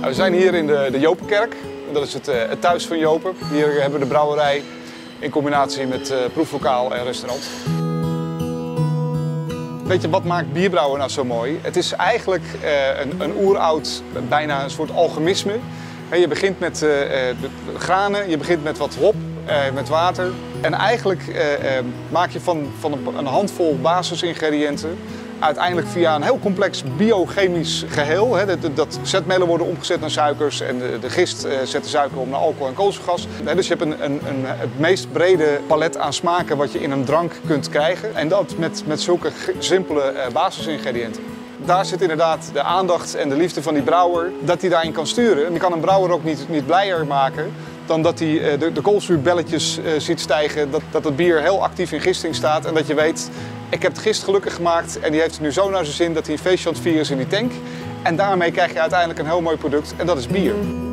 Nou, we zijn hier in de Jopenkerk. Dat is het thuis van Jopen. Hier hebben we de brouwerij in combinatie met proeflokaal en restaurant. Weet je, wat maakt bierbrouwen nou zo mooi? Het is eigenlijk een oeroud, bijna een soort alchemisme. Je begint met granen, je begint met wat hop, met water. En eigenlijk maak je van een handvol basisingrediënten uiteindelijk via een heel complex biochemisch geheel. Dat zetmelen worden omgezet naar suikers en de gist zet de suiker om naar alcohol en koolstofgas. Dus je hebt het meest brede palet aan smaken wat je in een drank kunt krijgen. En dat met zulke simpele basisingrediënten. Daar zit inderdaad de aandacht en de liefde van die brouwer, dat hij daarin kan sturen. Je kan een brouwer ook niet blijer maken dan dat hij de koolzuurbelletjes ziet stijgen, dat het bier heel actief in gisting staat en dat je weet, ik heb het gist gelukkig gemaakt en die heeft het nu zo naar zijn zin dat hij een feestje aan het vieren is in die tank. En daarmee krijg je uiteindelijk een heel mooi product en dat is bier.